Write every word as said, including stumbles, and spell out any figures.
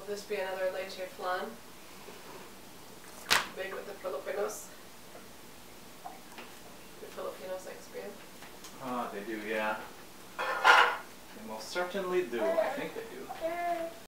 this be another leche flan? Big with the Filipinos. The Filipinos experience. Oh, they do, yeah. They most certainly do. I think they do.